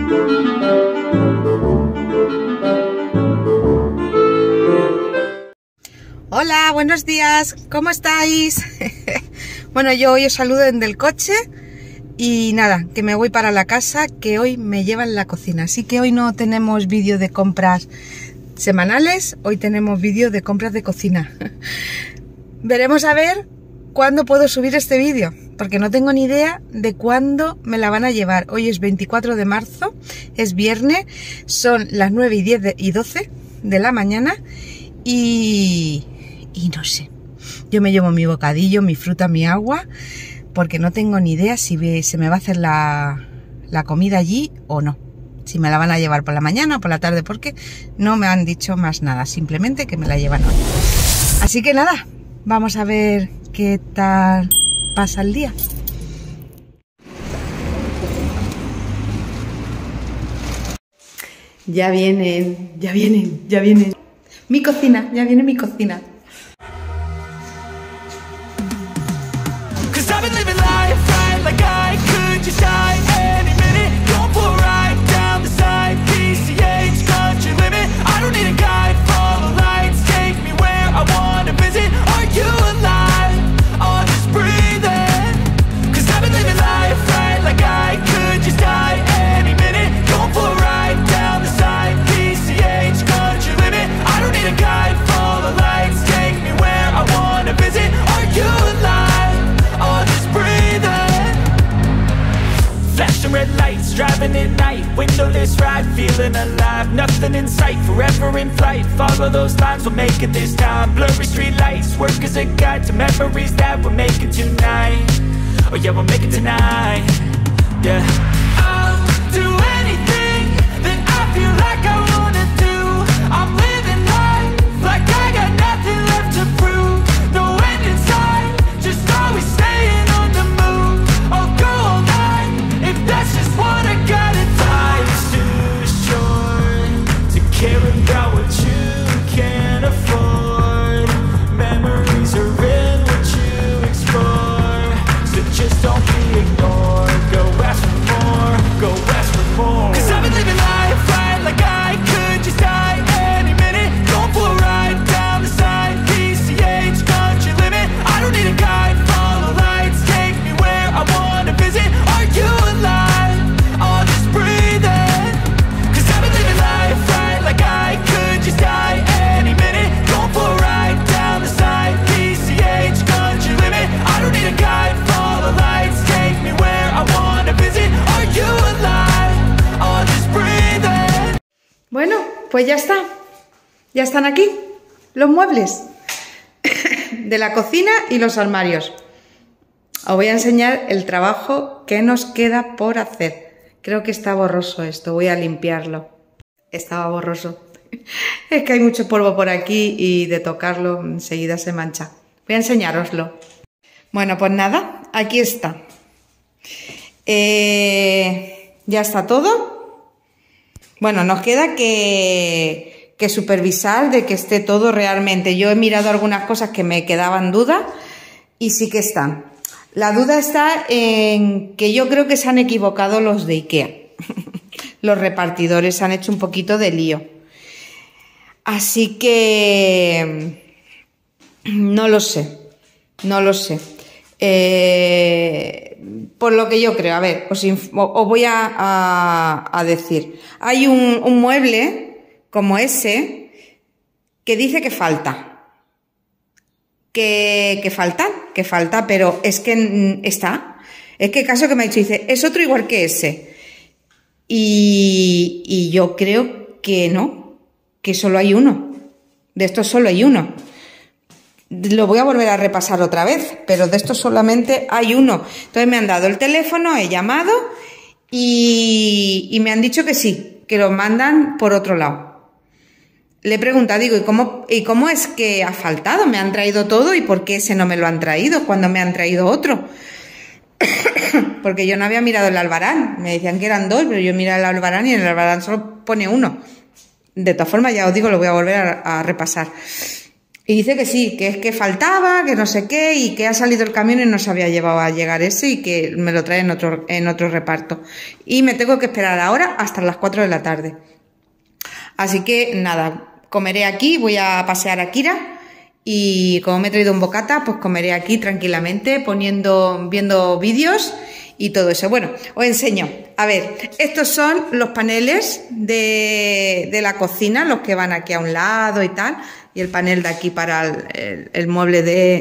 Hola, buenos días, ¿cómo estáis? Bueno, yo hoy os saludo desde el coche y nada, que me voy para la casa, que hoy me llevan la cocina. Así que hoy no tenemos vídeo de compras semanales, hoy tenemos vídeo de compras de cocina. Veremos a ver cuándo puedo subir este vídeo, porque no tengo ni idea de cuándo me la van a llevar. Hoy es 24 de marzo, es viernes, son las 9 y 10 y 12 de la mañana y no sé. Yo me llevo mi bocadillo, mi fruta, mi agua, porque no tengo ni idea si se me va a hacer la comida allí o no. Si me la van a llevar por la mañana o por la tarde, porque no me han dicho más nada, simplemente que me la llevan hoy. Así que nada, vamos a ver qué tal pasa el día. Ya vienen, ya vienen, ya vienen. Mi cocina, ya viene mi cocina. Red lights, driving at night, windowless ride, feeling alive, nothing in sight, forever in flight, follow those lines, we'll make it this time, blurry street lights, work as a guide to memories that we're making tonight, oh yeah, we'll make it tonight, yeah. I'll do anything that I feel like I wanna do, I'm living life like I got nothing left to prove, no end in sight, just always staying on the move, I'll go all night, if that's just what I gotta do. Life's too short to care about what you can't afford, memories are in what you explore, so just don't be ignored, go ask for more, go ask for more, 'cause I've been living life right like I could just die any minute, going for a ride down the side, PCH country limit, I don't need a guide, follow lights, take me where I wanna visit, are you alive, or just breathing, 'cause I've been living life right like I could just die any minute, going for a ride down the side, PCH country limit, I don't need a guide, follow lights, take me where I wanna visit, are you alive, or just breathing. Bueno, pues ya está. Ya están aquí los muebles de la cocina y los armarios. Os voy a enseñar el trabajo que nos queda por hacer. Creo que está borroso esto, voy a limpiarlo. Estaba borroso. Es que hay mucho polvo por aquí y de tocarlo enseguida se mancha. Voy a enseñároslo. Bueno, pues nada, aquí está. Ya está todo. Bueno, nos queda que supervisar de que esté todo realmente. Yo he mirado algunas cosas que me quedaban dudas y sí que están. La duda está en que yo creo que se han equivocado los de IKEA. Los repartidores han hecho un poquito de lío. Así que no lo sé. No lo sé. Por lo que yo creo, a ver, os voy a decir. Hay un mueble como ese que dice que falta. Que falta, pero es que está. Es que el caso que me ha dicho, dice, es otro igual que ese. Y yo creo que no, que solo hay uno. De estos solo hay uno. Lo voy a volver a repasar otra vez, pero de esto solamente hay uno. Entonces me han dado el teléfono, he llamado y me han dicho que sí, que lo mandan por otro lado. Le he preguntado, digo, ¿y cómo es que ha faltado? Me han traído todo y ¿por qué ese no me lo han traído cuando me han traído otro? Porque yo no había mirado el albarán. Me decían que eran dos, pero yo miré el albarán y en el albarán solo pone uno. De todas formas, ya os digo, lo voy a volver a repasar. Y dice que sí, que es que faltaba, que no sé qué, y que ha salido el camión y no se había llevado a llegar ese y que me lo trae en otro reparto. Y me tengo que esperar ahora hasta las 4 de la tarde. Así que nada, comeré aquí, voy a pasear a Kira y como me he traído un bocata, pues comeré aquí tranquilamente, viendo vídeos y todo eso. Bueno, os enseño. A ver, estos son los paneles de la cocina, los que van aquí a un lado y tal. Y el panel de aquí para el mueble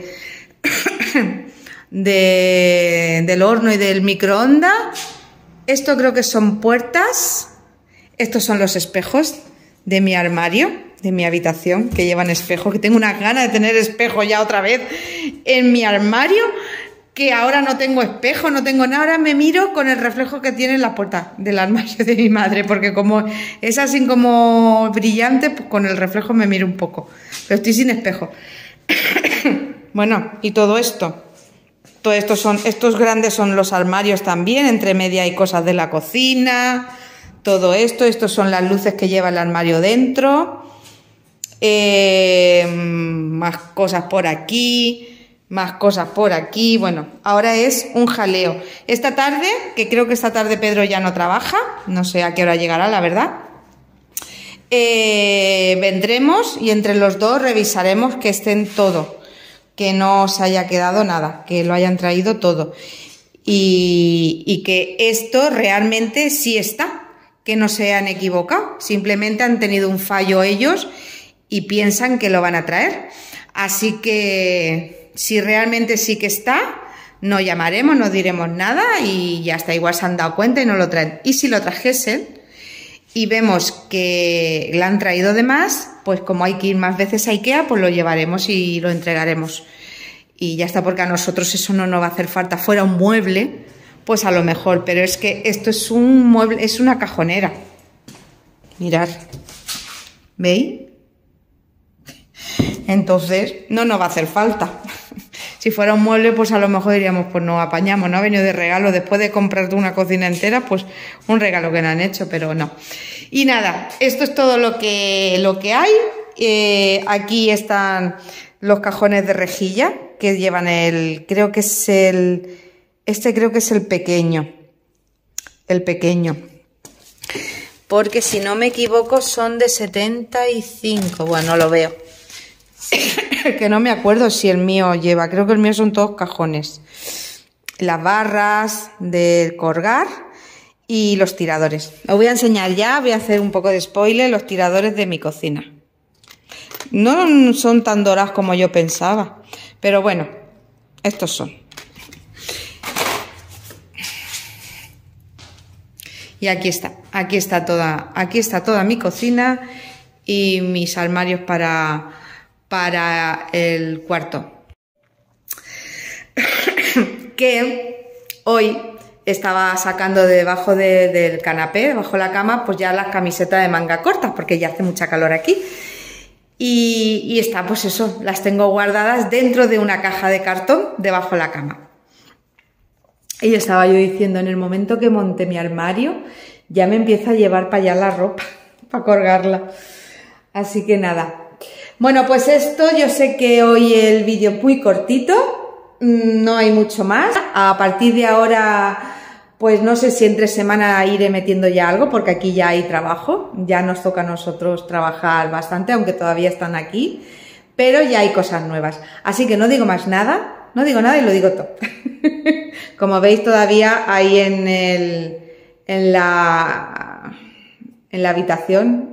del horno y del microondas. Esto creo que son puertas. Estos son los espejos de mi armario, de mi habitación, que llevan espejo, que tengo unas ganas de tener espejo ya otra vez en mi armario, que ahora no tengo espejo, no tengo nada, ahora me miro con el reflejo que tiene en la puerta del armario de mi madre, porque como es así como brillante, pues con el reflejo me miro un poco, pero estoy sin espejo. Bueno, y todo esto estos grandes son los armarios también, entre media hay cosas de la cocina, todo esto, estos son las luces que lleva el armario dentro, más cosas por aquí, más cosas por aquí. Bueno, ahora es un jaleo. Esta tarde, que creo que esta tarde Pedro ya no trabaja, no sé a qué hora llegará, la verdad, vendremos y entre los dos revisaremos que estén todo, que no se haya quedado nada, que lo hayan traído todo y que esto realmente sí está, que no se han equivocado, simplemente han tenido un fallo ellos y piensan que lo van a traer. Así que si realmente sí que está, no llamaremos, no diremos nada y ya está, igual se han dado cuenta y no lo traen. Y si lo trajesen y vemos que la han traído de más, pues como hay que ir más veces a IKEA, pues lo llevaremos y lo entregaremos. Y ya está, porque a nosotros eso no nos va a hacer falta. Fuera un mueble, pues a lo mejor, pero es que esto es un mueble, es una cajonera. Mirad, ¿veis? Entonces no nos va a hacer falta. Si fuera un mueble, pues a lo mejor diríamos, pues no apañamos, no ha venido de regalo, después de comprarte una cocina entera, pues un regalo que no han hecho, pero no. Y nada, esto es todo lo que hay. Aquí están los cajones de rejilla, que llevan creo que es el pequeño. El pequeño. Porque si no me equivoco son de 75, bueno, lo veo. Que no me acuerdo si el mío lleva, creo que el mío son todos cajones. Las barras del colgar y los tiradores. Os voy a enseñar ya, voy a hacer un poco de spoiler, los tiradores de mi cocina. No son tan dorados como yo pensaba, pero bueno, estos son. Y aquí está toda mi cocina y mis armarios para el cuarto. Que hoy estaba sacando debajo del canapé, debajo de la cama, pues ya las camisetas de manga corta, porque ya hace mucha calor aquí. Y está, pues eso, las tengo guardadas dentro de una caja de cartón debajo de la cama. Y estaba yo diciendo, en el momento que monte mi armario, ya me empieza a llevar para allá la ropa, para colgarla. Así que nada. Bueno, pues esto, yo sé que hoy el vídeo es muy cortito, no hay mucho más. A partir de ahora, pues no sé si entre semana iré metiendo ya algo, porque aquí ya hay trabajo, ya nos toca a nosotros trabajar bastante, aunque todavía están aquí, pero ya hay cosas nuevas. Así que no digo más nada, no digo nada y lo digo todo. Como veis, todavía ahí en la habitación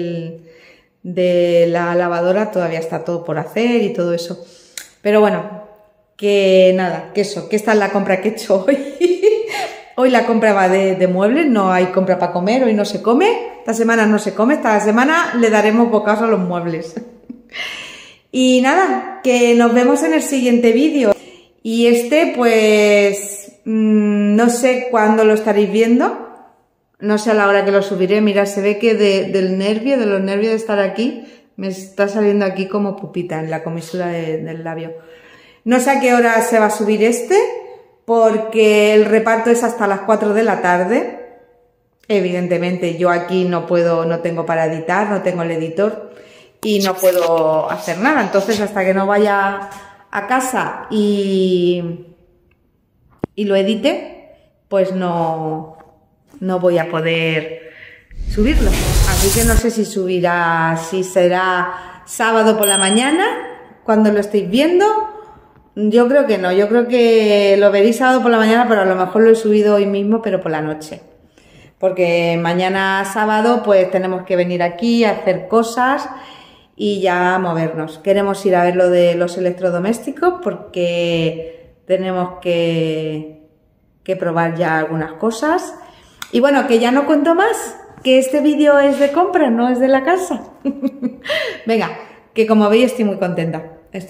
de la lavadora todavía está todo por hacer y todo eso. Pero bueno, que nada, que esta es la compra que he hecho hoy. Hoy la compra va de muebles, no hay compra para comer, hoy no se come, esta semana no se come, esta semana le daremos bocados a los muebles. Y nada, que nos vemos en el siguiente vídeo. Y pues no sé cuándo lo estaréis viendo, no sé a la hora que lo subiré. Mirad, se ve que de los nervios de estar aquí, me está saliendo aquí como pupita en la comisura del labio. No sé a qué hora se va a subir porque el reparto es hasta las 4 de la tarde. Evidentemente yo aquí no tengo para editar, no tengo el editor. y no puedo hacer nada. Entonces, hasta que no vaya a casa y lo edite, pues no voy a poder subirlo. Así que no sé si subirá, si será sábado por la mañana, cuando lo estéis viendo. Yo creo que no, yo creo que lo veréis sábado por la mañana, pero a lo mejor lo he subido hoy mismo, pero por la noche. Porque mañana sábado pues tenemos que venir aquí a hacer cosas y ya movernos. Queremos ir a ver lo de los electrodomésticos porque tenemos que probar ya algunas cosas. Y bueno, que ya no cuento más, que este vídeo es de compra, no es de la casa. Venga, que como veis estoy muy contenta,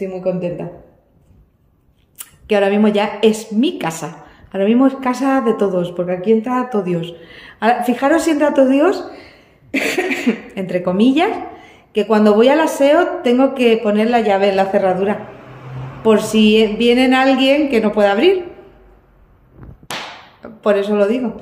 que ahora mismo ya es mi casa. Ahora mismo es casa de todos, porque aquí entra todo Dios. Ahora, fijaros si entra todo Dios, entre comillas, que cuando voy al aseo tengo que poner la llave en la cerradura, por si viene alguien que no pueda abrir. Por eso lo digo.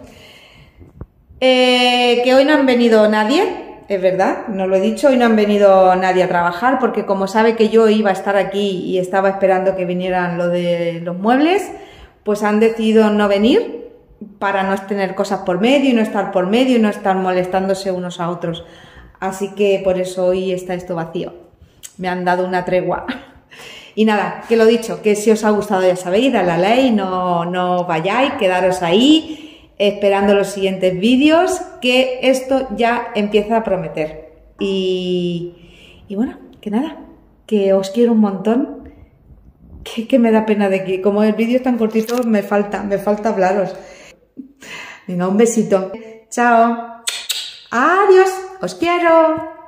Que hoy no han venido nadie. Es verdad, no lo he dicho, hoy no han venido nadie a trabajar porque como sabe que yo iba a estar aquí y estaba esperando que vinieran lo de los muebles, pues han decidido no venir para no tener cosas por medio y no estar por medio y no estar molestándose unos a otros. Así que por eso hoy está esto vacío. Me han dado una tregua. Y nada, que lo dicho, que si os ha gustado ya sabéis, dale a like, no vayáis, quedaros ahí esperando los siguientes vídeos, que esto ya empieza a prometer. Y bueno, que nada, que os quiero un montón, que me da pena de que como el vídeo es tan cortito me falta hablaros. Venga, un besito. Chao. Adiós, os quiero.